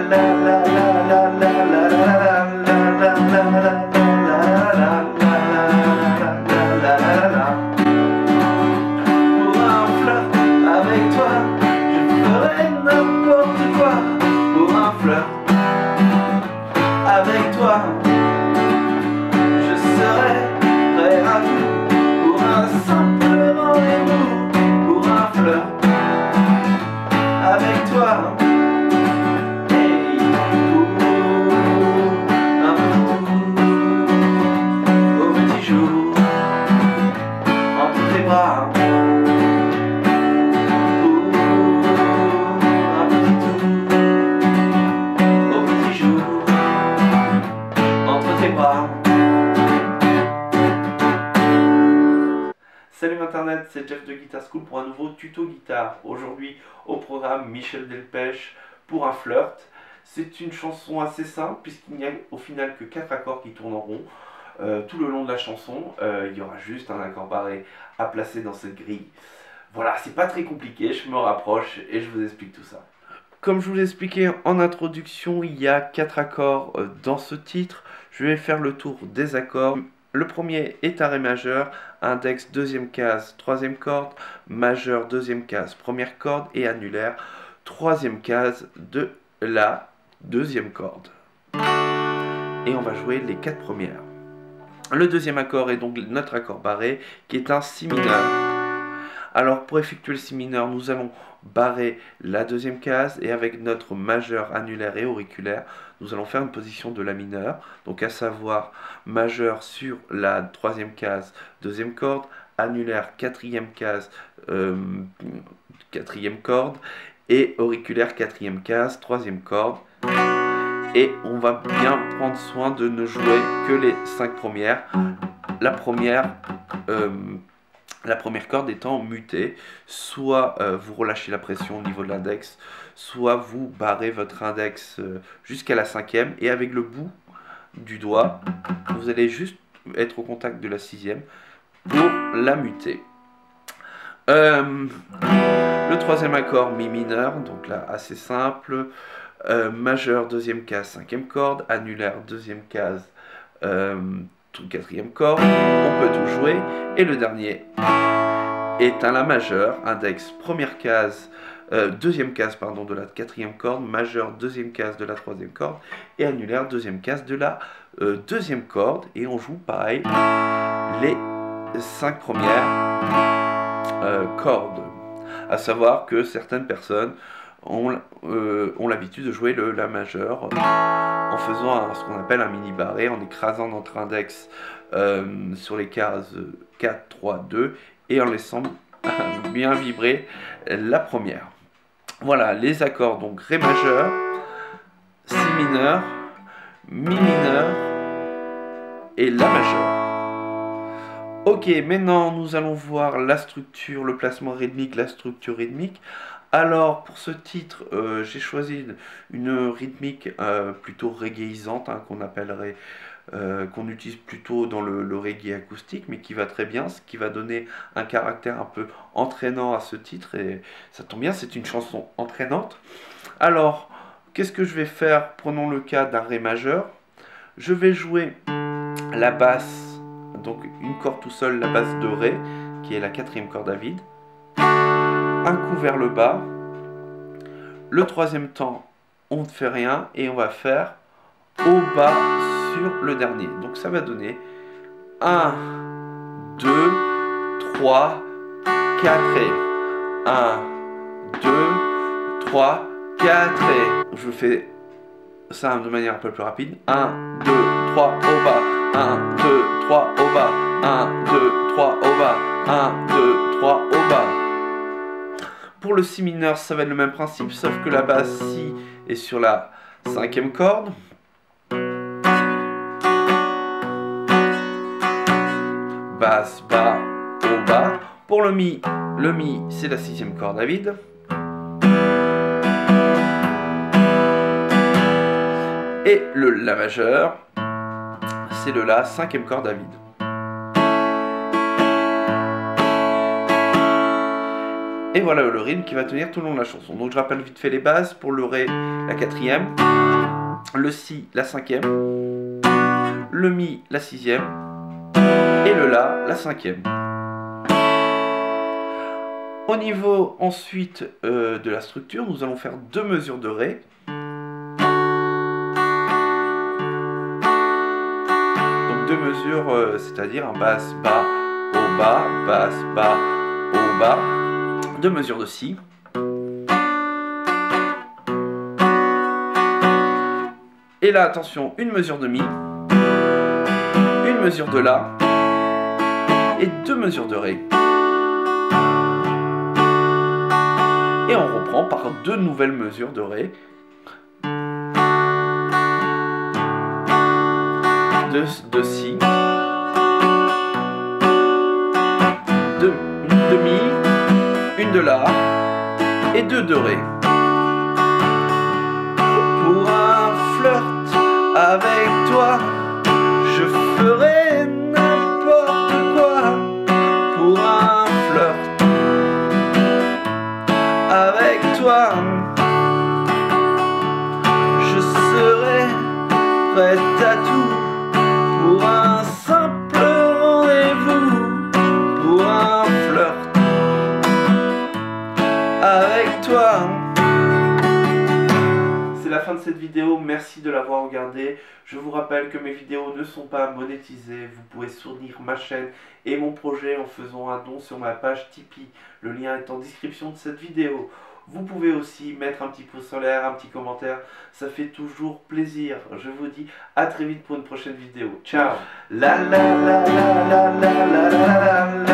Salut Internet, c'est Jeff de Guitar School pour un nouveau tuto guitare. Aujourd'hui au programme Michel Delpech pour un flirt. C'est une chanson assez simple puisqu'il n'y a au final que 4 accords qui tournent en rond. Tout le long de la chanson, il y aura juste un accord barré à placer dans cette grille. Voilà, c'est pas très compliqué, je me rapproche et je vous explique tout ça. Comme je vous l'ai expliqué en introduction, il y a 4 accords dans ce titre. Je vais faire le tour des accords. Le premier est un Ré majeur, index deuxième case, troisième corde, majeur deuxième case, première corde et annulaire, troisième case de la deuxième corde. Et on va jouer les 4 premières. Le deuxième accord est donc notre accord barré qui est un Si mineur. Alors pour effectuer le Si mineur, nous allons barrer la deuxième case et avec notre majeur annulaire et auriculaire, nous allons faire une position de La mineur, donc à savoir majeur sur la troisième case, deuxième corde, annulaire quatrième case, quatrième corde et auriculaire quatrième case, troisième corde. Et on va bien prendre soin de ne jouer que les 5 premières. La première corde étant mutée, soit vous relâchez la pression au niveau de l'index, soit vous barrez votre index jusqu'à la cinquième et avec le bout du doigt, vous allez juste être au contact de la sixième pour la muter. Le troisième accord Mi mineur, donc là assez simple, majeur deuxième case, cinquième corde, annulaire deuxième case, quatrième corde, on peut tout jouer. Et le dernier est un La majeur, index première case, deuxième case pardon, de la quatrième corde, majeur deuxième case de la troisième corde et annulaire deuxième case de la deuxième corde. Et on joue pareil les 5 premières cordes. À savoir que certaines personnes ont l'habitude de jouer le La majeur en faisant ce qu'on appelle un mini barré, en écrasant notre index sur les cases 4, 3, 2 et en laissant bien vibrer la première. Voilà les accords, donc Ré majeur, Si mineur, Mi mineur et La majeur. Ok, maintenant nous allons voir la structure, le placement rythmique, la structure rythmique. Alors pour ce titre, j'ai choisi une rythmique plutôt reggaeisante, hein, qu'on utilise plutôt dans le reggae acoustique, mais qui va très bien, ce qui va donner un caractère un peu entraînant à ce titre, et ça tombe bien, c'est une chanson entraînante. Alors, qu'est-ce que je vais faire? Prenons le cas d'un Ré majeur. Je vais jouer la basse, donc une corde tout seul, la basse de Ré, qui est la quatrième corde à vide. Un coup vers le bas. Le troisième temps, on ne fait rien et on va faire au bas sur le dernier. Donc ça va donner 1, 2, 3, 4 et 1, 2, 3, 4 et je fais ça de manière un peu plus rapide. 1, 2, 3 au bas. 1, 2, 3 au bas. 1, 2, 3 au bas. 1, 2, 3 au bas. Pour le Si mineur, ça va être le même principe, sauf que la basse Si est sur la cinquième corde. Basse, bas, au bas. Pour le Mi c'est la sixième corde à vide. Et le La majeur, c'est le La, cinquième corde à vide. Et voilà le rythme qui va tenir tout le long de la chanson. Donc je rappelle vite fait les bases. Pour le Ré, la quatrième, le Si, la cinquième, le Mi, la sixième, et le La, la cinquième. Au niveau ensuite de la structure, nous allons faire 2 mesures de Ré. Donc 2 mesures, c'est-à-dire un basse, bas, haut, bas, basse, bas, haut, bas. 2 mesures de Si. Et là, attention, une mesure de Mi, une mesure de La, et 2 mesures de Ré. Et on reprend par 2 nouvelles mesures de Ré. De Si. Une de Mi, une de La, et 2 de Ré. Pour un flirt avec toi, je ferai n'importe quoi. Pour un flirt avec toi, je serai prête à tout. Pour un simple rendez-vous, pour un flirt avec toi. C'est la fin de cette vidéo, merci de l'avoir regardée. Je vous rappelle que mes vidéos ne sont pas monétisées. Vous pouvez soutenir ma chaîne et mon projet en faisant un don sur ma page Tipeee. Le lien est en description de cette vidéo. Vous pouvez aussi mettre un petit pouce en l'air, un petit commentaire, ça fait toujours plaisir. Je vous dis à très vite pour une prochaine vidéo. Ciao. La la la la la la la la la.